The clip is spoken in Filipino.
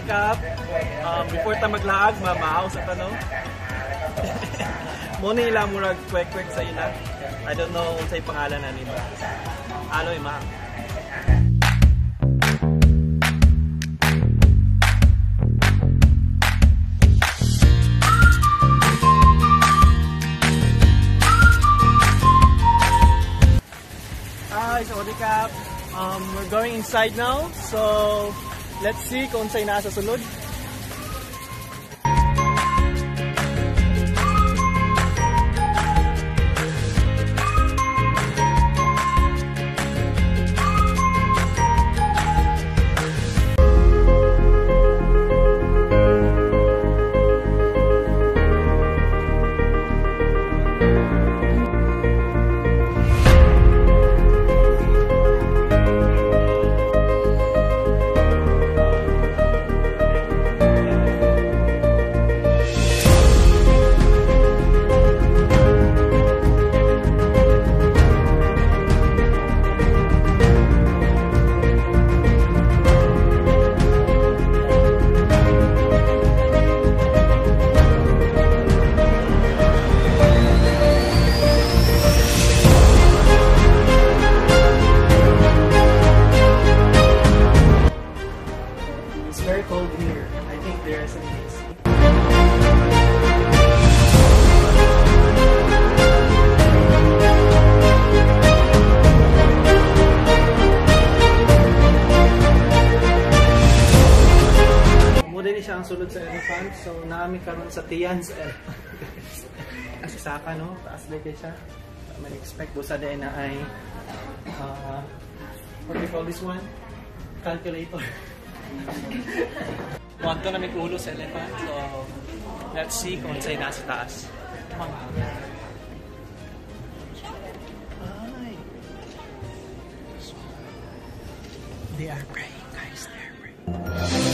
wake up. Before ta maglaag, mamaaw sa tanong. Muna ilang murag kwek-kwek sa ila. I don't know kung sa'y pangalan na nila. Aloy, ma. Hi, sawadee-kap. We're going inside now, so let's see kung sa'y nasa sunod. Very cold here. I think there is an AC. Muna din siya ang sulod sa elephant. So, naami karon sa Tian's elephant. Kasi saka, no? Taas din kayo siya. May expect busa din na ay what do you call this one? Calculator. Wanto na may ulo sa elephant, so let's see kung sa'y nasa taas. They are praying, guys. They are praying.